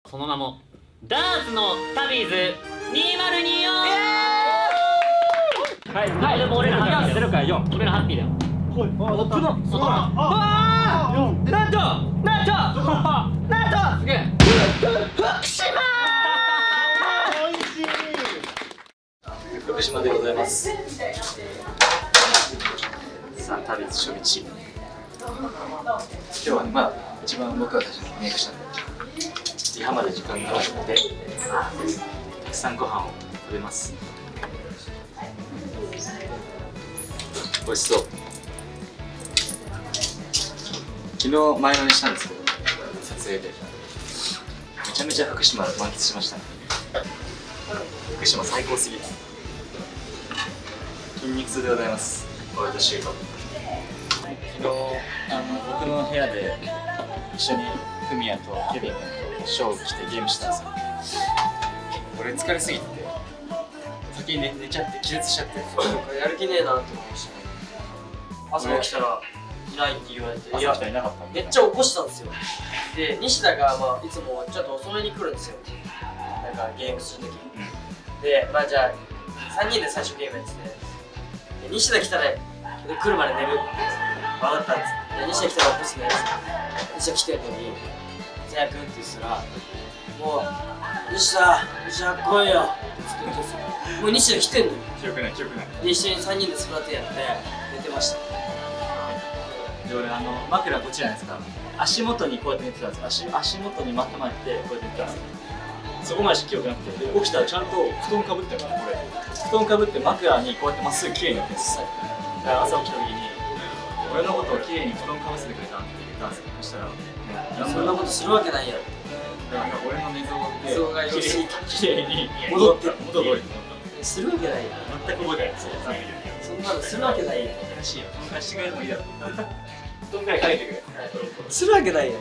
その名もダーツのタビーズ2024。はいはい、でも俺らハッピーだよ。0から4、俺らハッピーだよ。はい、あ、オップのすごい。ああ、なんとすげえ福島ー。美味しい。福島でございます。さあ、タビーズ初日。今日はね、まあ一番僕は最初にメイクしたんで、リハまで時間があるので、たくさんご飯を食べます。美味しそう。昨日前乗りしたんですけど、撮影でめちゃめちゃ福島満喫しましたね。福島最高すぎる。筋肉痛でございます。俺とシュート。昨日僕の部屋で一緒にフミヤとケビン君とショーを着てゲームしたんですよ。俺疲れすぎてて先に寝ちゃって気絶しちゃって、 やる気ねえなって思いましたね。朝起きたらいないって言われて、 朝起きたらいなかったんでめっちゃ起こしたんですよ。で、西田がまあいつもちょっと遅めに来るんですよ。なんかゲームするとき、で、まあじゃあ3人で最初ゲームやってて、で西田来たら来るまで寝るって分かったんです。で、西田来たら起こすね。西田来てるのに「せやくん」って言ってたら「もう西田来いよ」ってずっと言ってるんですよ。もう西田来てんのよ。 記憶ない記憶ない。 で、一緒に3人でスプラトゥーンやって寝てました。 で、俺枕こっちじゃないですか。足元にこうやって寝てたんですよ。足元にまとまってこうやって寝てたんですよ。そこまでしか記憶なくて、で起きたらちゃんと布団かぶってるから、これ布団かぶって枕にこうやってまっすぐ綺麗に寝てるんです。だから朝起きた時に俺のことを綺麗に布団かぶせてくれたって言ったんですよ。そしたらそんなことするわけないやろ。 だから俺の寝相で綺麗に戻って元通りにするわけないよ。 全く覚えてないですよ。 そんなのするわけないよ。 おかしいよ。貸してくれてもいいだろ。布団くらいかけてくれ。 するわけないよ。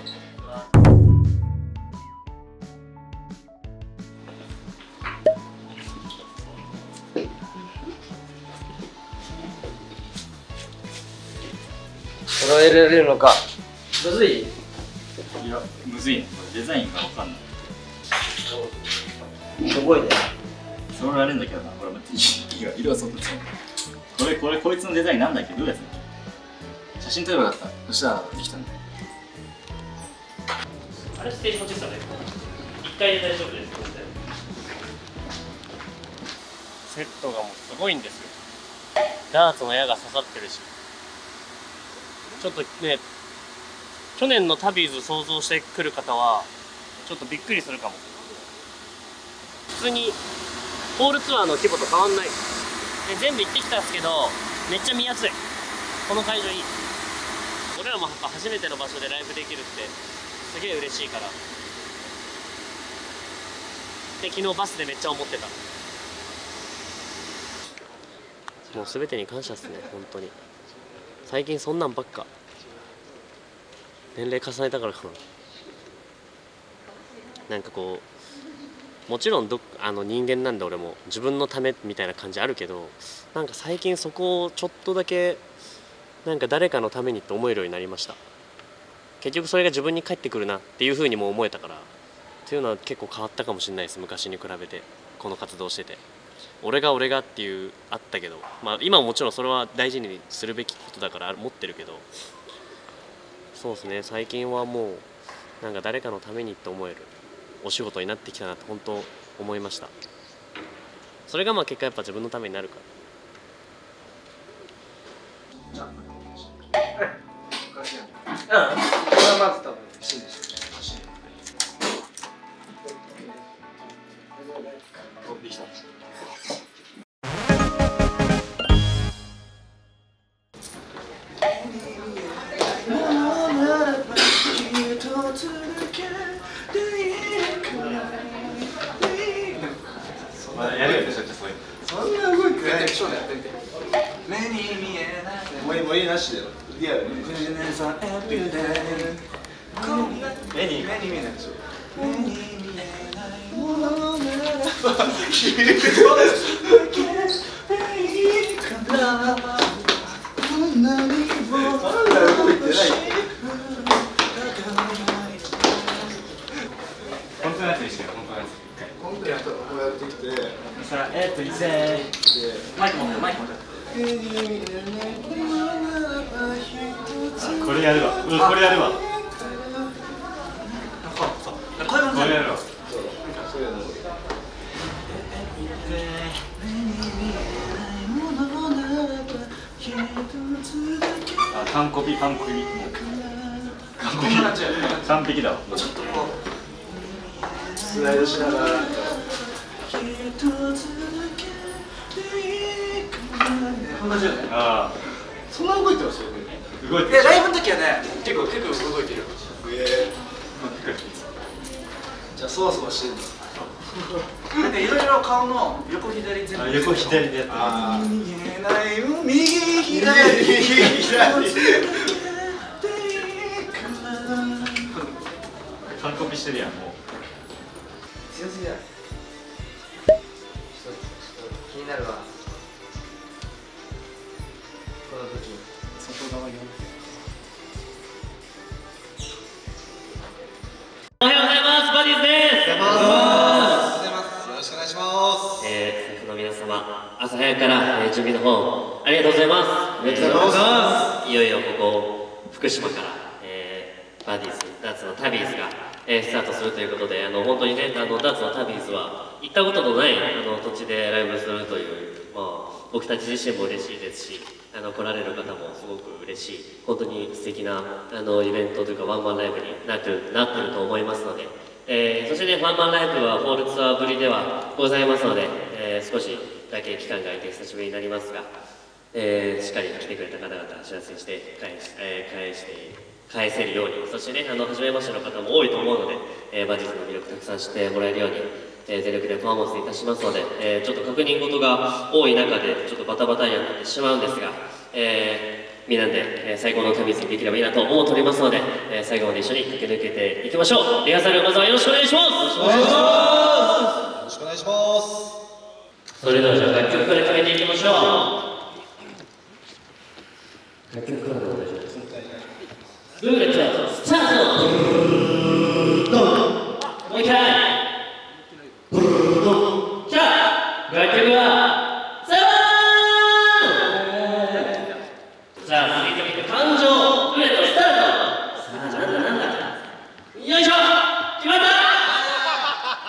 揃えられるのか。むずい？ いや、むずいね。これデザインがわかんない。 すごいね。 揃えられるんだけどな。これも色がそっとつこいつのデザインなんだっけ？どういうやつ？写真撮ればよかった。そしたらできたんだよ。あれステージ落ちたね。1回で大丈夫です。 セットがもうすごいんですよ。ダーツの矢が刺さってるし、ちょっとね、去年のタビーズ想像してくる方はちょっとびっくりするかも。普通にホールツアーの規模と変わんない。で全部行ってきたんですけど、めっちゃ見やすい。この会場いい。俺らも初めての場所でライブできるってすげえ嬉しいから。で昨日バスでめっちゃ思ってた。もう全てに感謝っすね、本当に。最近そんなんばっか。年齢重ねたからかな。なんかこうもちろん人間なんで俺も自分のためみたいな感じあるけど、なんか最近そこをちょっとだけなんか誰かのためにって思えるようになりました。結局それが自分に返ってくるなっていうふうにも思えたから、っていうのは結構変わったかもしれないです。昔に比べてこの活動してて、俺がっていうあったけど、まあ今ももちろんそれは大事にするべきことだから持ってるけど、そうですね、最近はもうなんか誰かのためにって思えるお仕事になってきたなって本当思いました。それがまあ結果やっぱ自分のためになるから。 うん、これはまず多分欲しいでしょ。 できた。やるよね、そういうの。 そんな動いてない。ショーでやってみて。 目に見えない。 もういいなしだよ。リアルに。 目に見えないでしょ。目に見えないものなら本当のやつにしてよ、本当のやつ。 本当のやつをこうやってきて、 さあ、いせマイク持って、マイク持って。これやるわ、これやるわ。これやるわ。そういうの。あ、完コピ。完璧だわ。 ちょっとこうスライドしながら。 ああ、 そんな動いてますよね。 動いてる。 ライブの時はね、結構動いてる。じゃあそわそわしてるんですなんかいろいろ顔の横左全部横左でやってます。見えない右左完コピしてるやん、もう。 強すぎだ。気になるわ。この時。外側に。 おはようございます。バディズです。 よろしくお願いします。 スタッフの皆様、朝早くから、準備の方ありがとうございます。 ありがとうございます。 いよいよここ福島から、バディズダーツのタビーズが、スタートするということで、本当にね、ダーツのタビーズは行ったことのない土地でライブするという、僕たち自身も嬉しいですし、来られる方もすごく嬉しい、本当に素敵なイベントというかワンマンライブになってると思いますので、そしてね、ワンマンライブはホールツアーぶりではございますので、少しだけ期間が空いて久しぶりになりますが、しっかり来てくれた方々幸せにして返せるように、そしてね、初めましての方も多いと思うので、バディズの魅力たくさん知ってもらえるように、全力でパフォーマンスいたしますので、ちょっと確認事が多い中でちょっとバタバタにはなってしまうんですが、みんなで、最高の旅にできればいいなと思っておりますので、最後まで一緒に駆け抜けていきましょう。リハーサルまずはよろしくお願いします。 よろしくお願いします。 それではじゃあ楽曲から決めていきましょう。楽曲からでお願いします。ルーレットスタート。もう一回。じゃあ楽曲はセブン。じゃあ続いて感情ルーレットスタート。さあなんだよいしょ、決まった。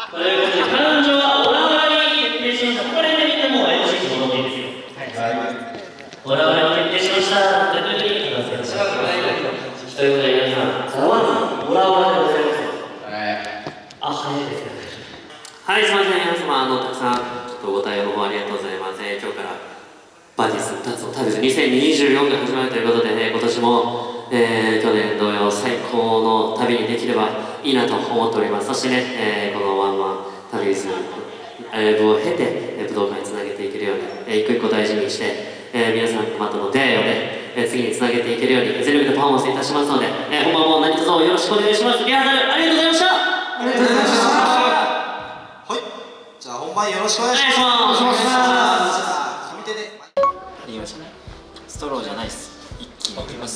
ということで感情はオラオラに決定しました。これで見ても MC に戻っていいですよ。オラオラに決定しました。ということでいきますよ。ということで皆さん、ザワンオラオラでございます。あ、早いですね。はい、すみません、皆様、たくさんちょっとご対応の方ありがとうございます。今日からバディズダーツの旅ズ2024が始まるということでね、今年も、去年同様最高の旅にできればいいなと思っております。そしてね、このワンマン旅ズライブを経て武道館につなげていけるように、一個一個大事にして、皆さんとの出会いをね、次につなげていけるように全力でパフォーマンスいたしますので、本番も何卒よろしくお願いします。リハーサルありがとうございました。 ありがとうございました。はい、じゃあ本番よろしくお願いします。上手で。 いきましたね。ストローじゃないっす。一気にいきます。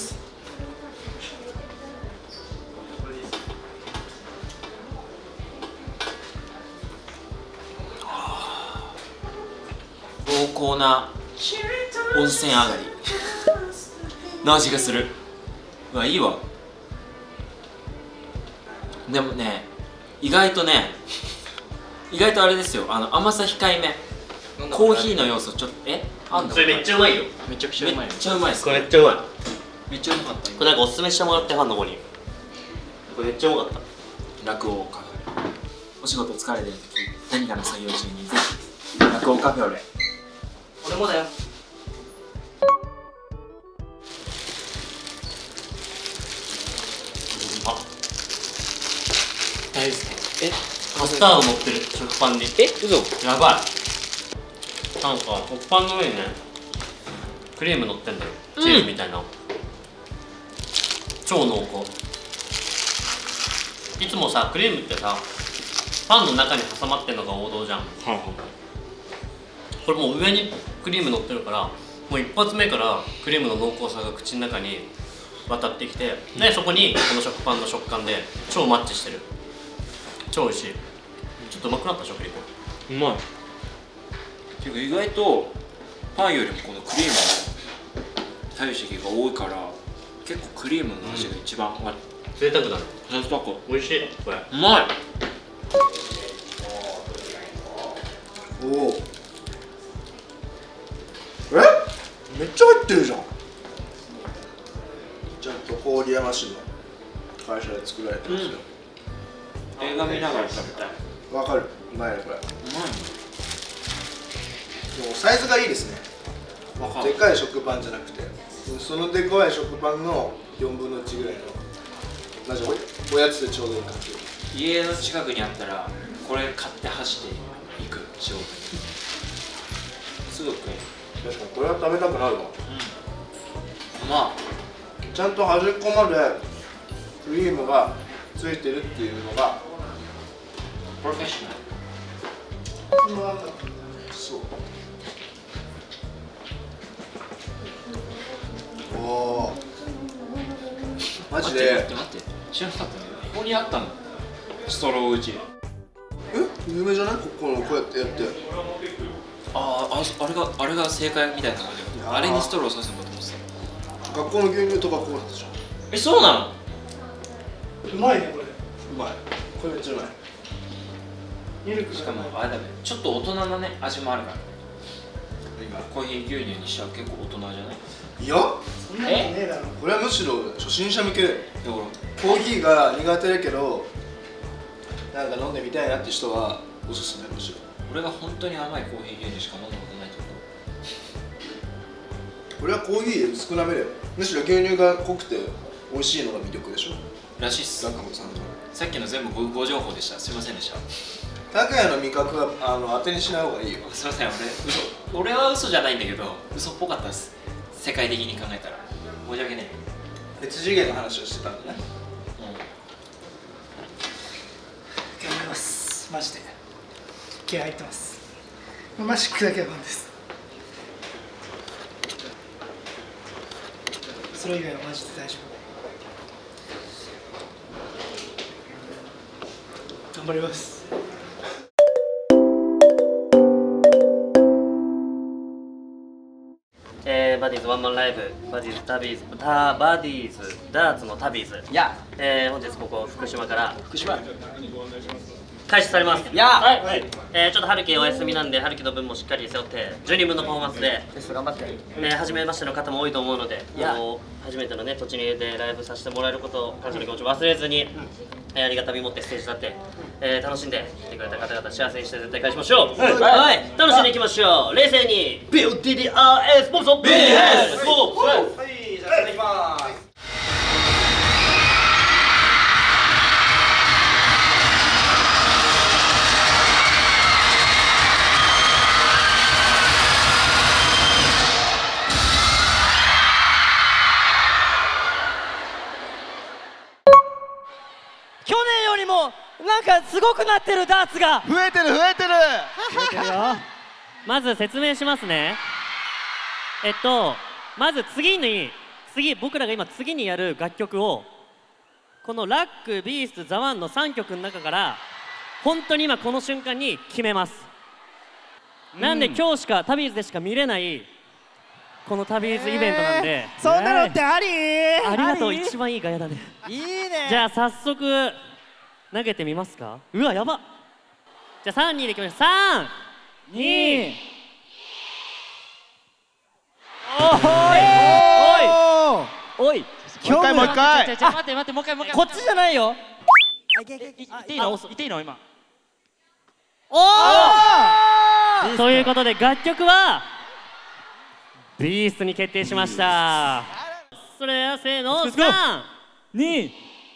濃厚な温泉上がりの味がする。うわ、いいわ。でもね、意外とあれですよ、甘さ控えめ、コーヒーの要素ちょっとあんの。 それめっちゃうまいよ。 めちゃくちゃうまい。めっちゃうまいです。 これめっちゃうまい。 めっちゃうまかった。 これなんかおすすめしてもらってファンの子に。これめっちゃうまかった。 落語カフェ。お仕事疲れてる時、何かの作業中にぜひ落語カフェをで。 俺もだよ。 あ、 大好き。 カスタード乗ってる食パンに。 嘘。 やばい。なんか食パンの上にね、クリーム乗ってんだよ。チーズみたいな。超濃厚。いつもさ、クリームってさ、パンの中に挟まってんのが王道じゃん。これもう上にクリーム乗ってるから、もう一発目からクリームの濃厚さが口の中に渡ってきて、でそこにこの食パンの食感で超マッチしてる。 超美味しい。ちょっとうまくなった食リポ。 うまい。 ていうか意外とパンよりもこのクリームの体積が多いから結構クリームの味が一番贅沢だね。 贅沢。 美味しいこれ。 うまい。 おお。めっちゃ入ってるじゃん。ちゃんと郡山市の会社で作られてますよ。 映画見ながら食べたい。 わかる。うまいねこれ。 うまいでもサイズがいいですね。 の。わかる。 でかい食パンじゃなくて、そのでかい食パンの4分の1ぐらいのマジおやつでちょうどいい感じ。 家の近くにあったらこれ買って走っていく仕事に。すぐ食える。 確かにこれは食べたくなるわ。 まあちゃんと端っこまでクリームがついてるっていうのがプロフェッショナル。 そう。おお。マジで。 待って知らなかったね。ここにあったのストロー打ち。 有名じゃない？こうやってやって。 あれが正解みたいな感じ。あれにストローさせるのと思ってた。 学校の牛乳とかこうだったじゃん。 え、そうなの？ うまいねこれ。 うまい。これめっちゃうまい。 ミルクしかもあれだね、ちょっと大人なね味もあるからね。 今コーヒー牛乳にしちゃ結構大人じゃない？ いや、 そんなことねえだろ。 これはむしろ初心者向けだよ。 だからコーヒーが苦手だけどなんか飲んでみたいなって人はおすすめむしろ。 俺が本当に甘いコーヒー牛乳しか飲んだことないってこ俺はコーヒー少なめだよ。むしろ牛乳が濃くて美味しいのが魅力でしょ。 とらしいっす。 坂本さんの。 さっきの全部ご情報でした。すいませんでした。 拓哉の味覚は当てにしない方がいいよ。 すいません、俺は嘘じゃないんだけど嘘っぽかったです。世界的に考えたら申し訳ね別次元の話をしてたんだね。 頑張ります。マジで。気合入ってます。マジックだけはなんです。それ以外はマジで大丈夫。頑張ります。 バディーズワンマンライブ、バディーズダーツのタビーズ、本日ここ福島から開始されます。はい、ちょっと春樹お休みなんで、春樹の分もしっかり背負って10人分のパフォーマンスで頑張って。 初めましての方も多いと思うので、初めてのね土地でライブさせてもらえることを感謝の気持ちを忘れずに、ありがたみ持ってステージ立って、楽しんで来てくれた方々幸せにして絶対返しましょう。はい、楽しんでいきましょう。冷静に BUTDRS スポンサー BS はい、じゃあいきます。 去年よりもなんかすごくなってるダーツが。 増えてる。 まず説明しますね。まず僕らが今次にやる楽曲をこのラック、ビースト、ザワンの3曲の中から本当に今この瞬間に決めます。なんで今日しかタビーズでしか見れないこのタビーズイベントなんで、 そんなのってあり？ ありがとう。一番いいガヤだね。 いいね。 じゃあ早速投げてみますか。うわやば。じゃあ3、2でいきましょう。3、2。おい。 もう一回。 待ってもう一回こっちじゃないよ。 言っていいの今。 ということで楽曲はビーストに決定しました。それではせーの、3、2。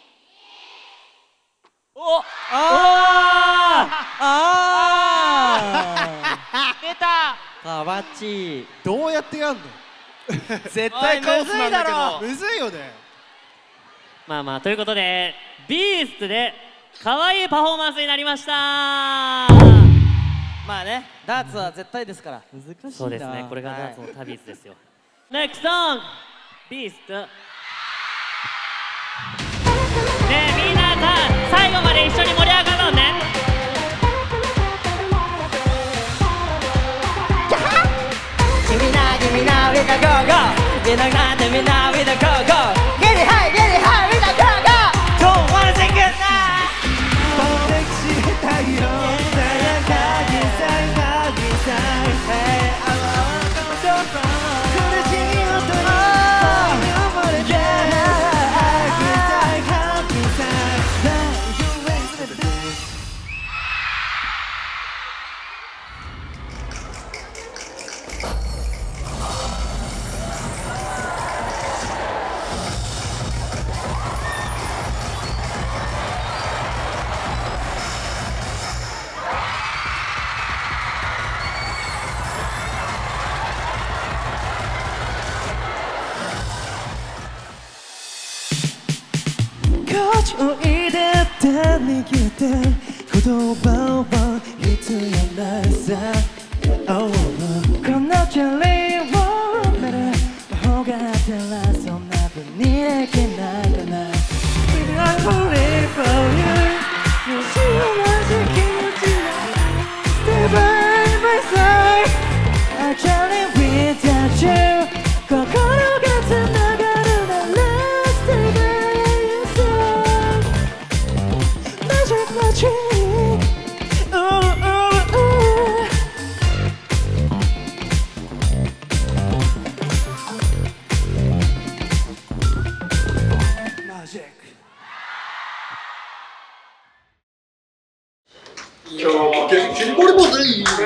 出た。 かわちい。 どうやってやんの？ 絶対カオスなんだけど。 むずいよね。 まあということでビーストで可愛いパフォーマンスになりました。 まあね、ダーツは絶対ですから。難しいな。 そうですね、これがダーツのタビーズですよ。NEXT SONG ビースト。ねえみんなさ、最後まで一緒に盛り上がろうね。 かゴーゴーみんななんでみんなみんなゴーゴーゲリハイゲリハイみんなゴーゴー Don't wanna say good night 爆撃したよさやかにさいかにさい Hey I love you so far 苦しみを取り溺れてかきさいかきさい Now you raise the beat おいでって握って言葉は必要ないさ、oh, このチェリーを埋める魔法があったらそんな風にできないかな I'm falling for you 幸せ気持ちが Stay by my side I can't live without you 心がつながるなら Stay by your side Magic ooh, ooh, ooh. Magic 今日も急にボリボリでいい。 お疲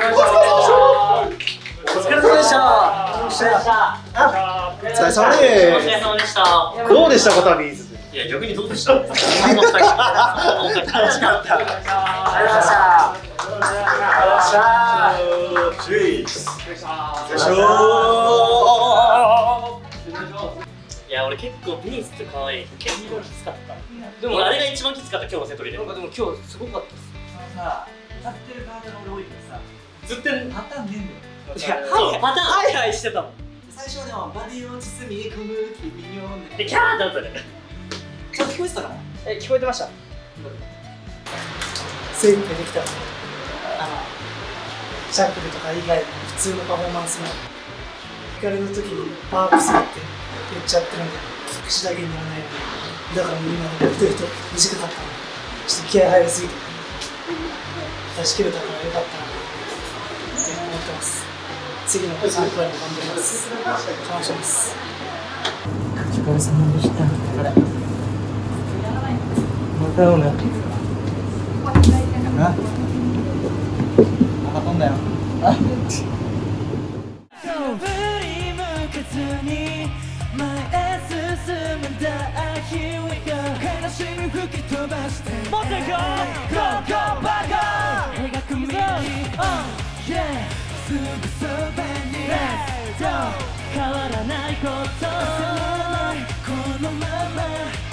れ様でした。 お疲れ様お疲れ様でした。 どうでしたか、旅。 いや、逆にどうでした？楽しかった。ありがとうございました。いや、俺結構ビースって可愛い。結構きつかった。でもあれが一番きつかった今日のセトリで。 なんかでも今日すごかったです。 さ、歌ってる側が俺多いからさ、ずっとパターンねえんだよ。 はいパターンはいはいしてたもん。 最初でもバディを包み込む君よでキャーってなったね。 ちゃんと聞こえてたかな？ 聞こえてました。 精一杯できたシャッフルとか以外の普通のパフォーマンスも聞かれる時にパワーアップするって言っちゃってるんで口だけにならないので、だから今の太いと短かったのでちょっと気合入りすぎて出し切れたからよかったなって思ってます。次の3回も頑張ります。楽しみです。お疲れ様でした。また会うね。な。また飛んだよ。あ。振り向かずに前進むんだ。Here we go。悲しみ吹き飛ばして。もっと行こう。Go go バカ。描く未来。Yeah。すぐそばに。Let's go。変わらないこと。このまま。